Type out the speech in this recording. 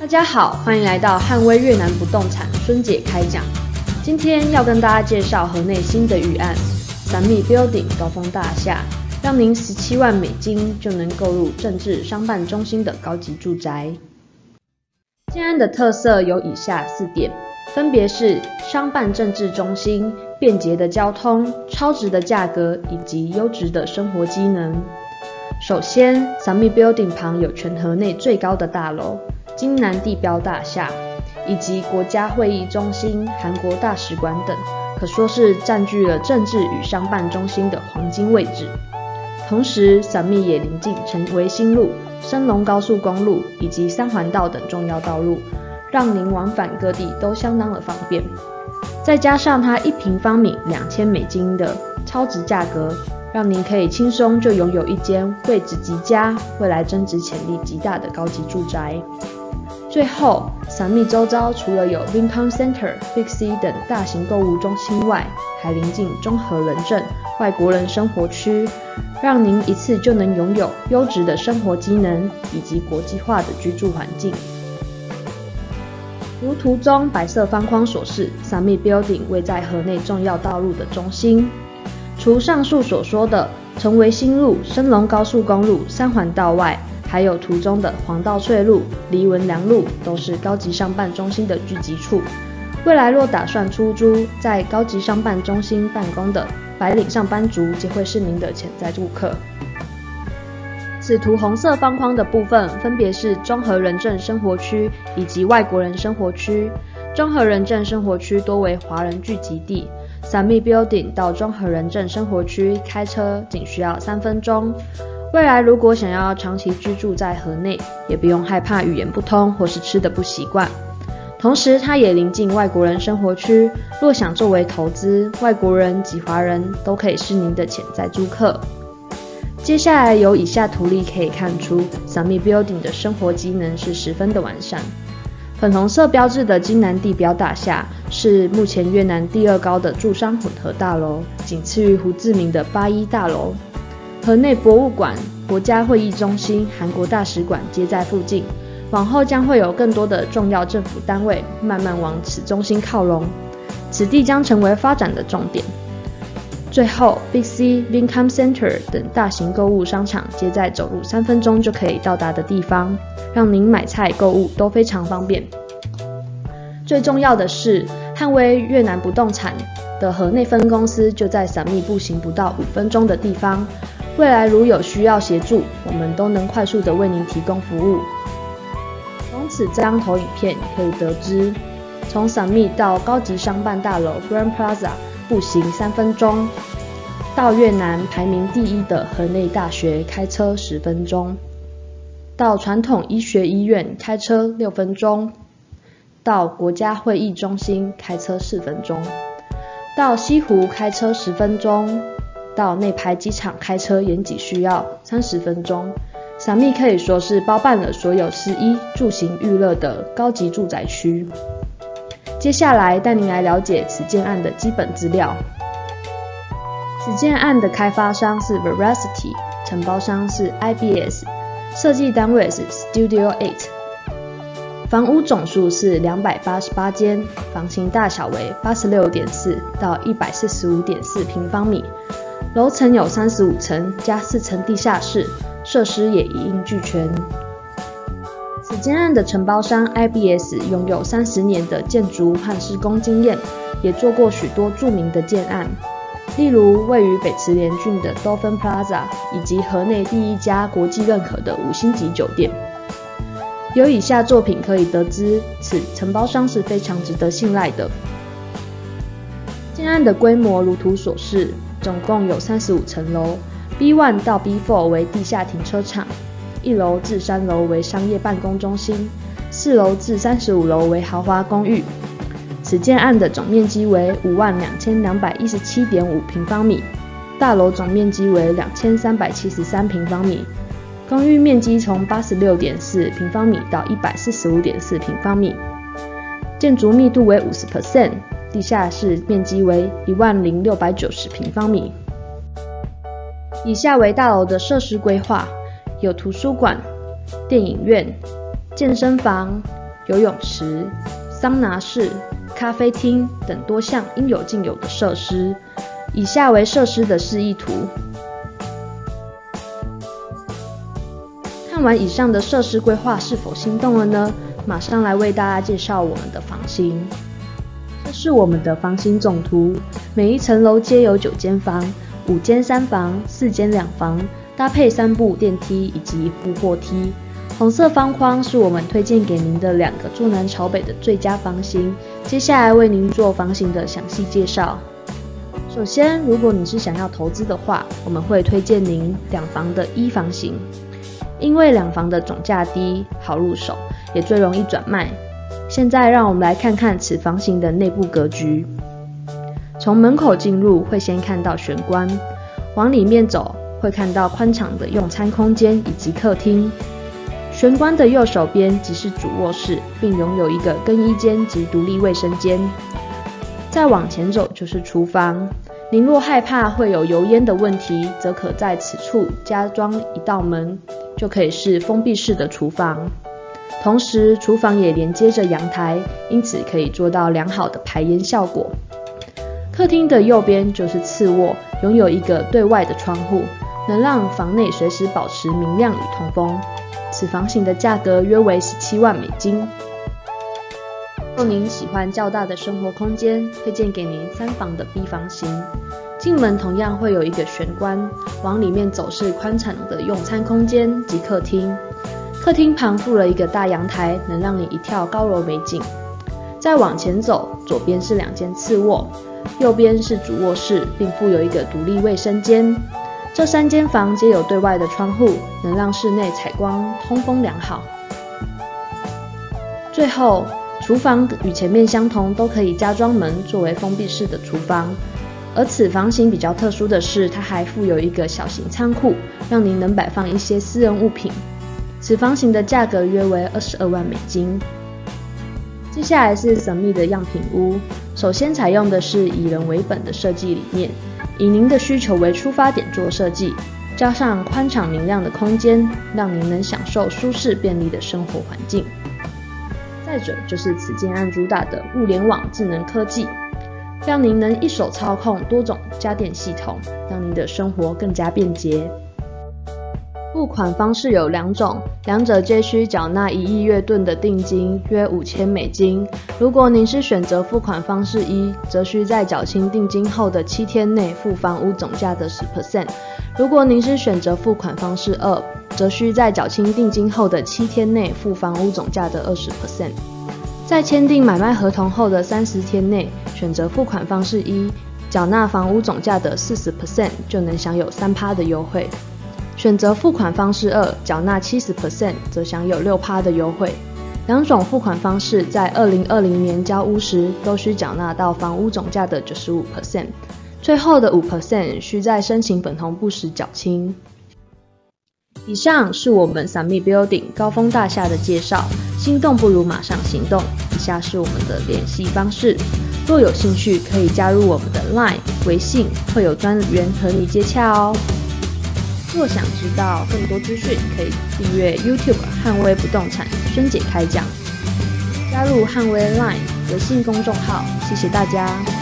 大家好，欢迎来到汉威越南不动产孙姐开讲。今天要跟大家介绍河内新的预案Summit Building 高峰大厦，让您17万美金就能购入政治商办中心的高级住宅。建案的特色有以下4点，分别是商办政治中心、便捷的交通、超值的价格以及优质的生活机能。首先 ，Summit Building 旁有全河内最高的大楼金南地标大厦，以及国家会议中心、韩国大使馆等，可说是占据了政治与商办中心的黄金位置。同时 ，Summit 也临近成为新路、升龙高速公路以及3环道等重要道路，让您往返各地都相当的方便。再加上它1平方米2000美金的超值价格，让您可以轻松就拥有一间位置极佳、未来增值潜力极大的高级住宅。最后 ，Summit 周遭除了有 Vincom Center、Big C 等大型购物中心外，还临近中和人镇外国人生活区，让您一次就能拥有优质的生活机能以及国际化的居住环境。如图中白色方框所示 ，Summit Building 位在河内重要道路的中心。除上述所说的成为新路、升龙高速公路、3环道外，还有图中的黄道翠路、黎文良路，都是高级商办中心的聚集处。未来若打算出租，在高级商办中心办公的白领上班族，皆会是您的潜在住客。此图红色方框的部分，分别是中和人镇生活区以及外国人生活区。中和人镇生活区多为华人聚集地。Summit Building 到中和人镇生活区开车仅需要3分钟。未来如果想要长期居住在河内，也不用害怕语言不通或是吃的不习惯。同时，它也临近外国人生活区，若想作为投资，外国人及华人都可以是您的潜在租客。接下来由以下图例可以看出 ，Summit Building 的生活机能是十分的完善。粉红色标志的金南地标大厦是目前越南第2高的住商混合大楼，仅次于胡志明的81大楼。河内博物馆、国家会议中心、韩国大使馆皆在附近，往后将会有更多的重要政府单位慢慢往此中心靠拢，此地将成为发展的重点。最后 ，Big C、Vincom Center 等大型购物商场皆在走路3分钟就可以到达的地方，让您买菜购物都非常方便。最重要的是，汉威越南不动产的河内分公司就在Summit步行不到5分钟的地方。未来如有需要协助，我们都能快速的为您提供服务。从此这张投影片可以得知，从Summit到高级商办大楼 Grand Plaza 步行3分钟，到越南排名第1的河内大学开车10分钟，到传统医学医院开车6分钟，到国家会议中心开车4分钟，到西湖开车10分钟，到内排机场开车也只需要30分钟。Summit 可以说是包办了所有食衣住行娱乐的高级住宅区。接下来带您来了解此建案的基本资料。此建案的开发商是 Veracity， 承包商是 IBS， 设计单位是 Studio 8。房屋总数是288间，房型大小为 86.4 到 145.4 平方米，楼层有35层加4层地下室，设施也一应俱全。此建案的承包商 IBS 拥有30年的建筑和施工经验，也做过许多著名的建案，例如位于北池联郡的 Dolphin Plaza， 以及河内第1家国际认可的5星级酒店。由以下作品可以得知，此承包商是非常值得信赖的。建案的规模如图所示，总共有35层楼 ，B1 到 B4 为地下停车场，1楼至3楼为商业办公中心，4楼至35楼为豪华公寓。此建案的总面积为52217.5平方米，大楼总面积为2373平方米，公寓面积从86.4平方米到145.4平方米，建筑密度为 50%， 地下室面积为10690平方米。以下为大楼的设施规划，有图书馆、电影院、健身房、 游泳池、桑拿室、咖啡厅等多项应有尽有的设施。以下为设施的示意图。看完以上的设施规划，是否心动了呢？马上来为大家介绍我们的房型。这是我们的房型总图，每一层楼皆有9间房、5间3房、4间2房，搭配3部电梯以及1部货梯。红色方框是我们推荐给您的2个坐南朝北的最佳房型。接下来为您做房型的详细介绍。首先，如果你是想要投资的话，我们会推荐您2房的1房型，因为2房的总价低，好入手，也最容易转卖。现在让我们来看看此房型的内部格局。从门口进入会先看到玄关，往里面走会看到宽敞的用餐空间以及客厅。玄关的右手边即是主卧室，并拥有一个更衣间及独立卫生间。再往前走就是厨房，您若害怕会有油烟的问题，则可在此处加装一道门，就可以是封闭式的厨房。同时，厨房也连接着阳台，因此可以做到良好的排烟效果。客厅的右边就是次卧，拥有一个对外的窗户，能让房内随时保持明亮与通风。此房型的价格约为17万美金。若您喜欢较大的生活空间，推荐给您3房的 B 房型。进门同样会有一个玄关，往里面走是宽敞的用餐空间及客厅。客厅旁附了一个大阳台，能让你一眺高楼美景。再往前走，左边是2间次卧，右边是主卧室，并附有一个独立卫生间。这3间房皆有对外的窗户，能让室内采光通风良好。最后，厨房与前面相同，都可以加装门作为封闭式的厨房。而此房型比较特殊的是，它还附有一个小型仓库，让您能摆放一些私人物品。此房型的价格约为22万美金。接下来是神秘的样品屋，首先采用的是以人为本的设计理念，以您的需求为出发点做设计，加上宽敞明亮的空间，让您能享受舒适便利的生活环境。再者就是此建案主打的物联网智能科技，让您能一手操控多种家电系统，让您的生活更加便捷。付款方式有2种，两者皆需缴纳1亿约盾的定金，约5000美金。如果您是选择付款方式1，则需在缴清定金后的7天内付房屋总价的 10%。如果您是选择付款方式2，则需在缴清定金后的7天内付房屋总价的 20%。在签订买卖合同后的30天内，选择付款方式1，缴纳房屋总价的 40%， 就能享有3%的优惠。选择付款方式2，缴纳 70%， 则享有 6% 的优惠。2种付款方式在2020年交屋时，都需缴纳到房屋总价的 95%， 最后的 5% 需在申请粉红部时缴清。以上是我们 Summit Building 高峰大厦的介绍，心动不如马上行动。以下是我们的联系方式，若有兴趣可以加入我们的 LINE、微信，会有专员和你接洽哦。若想知道更多资讯，可以订阅 YouTube 汉威不动产萱姐开讲，加入汉威 LINE 微信公众号。谢谢大家。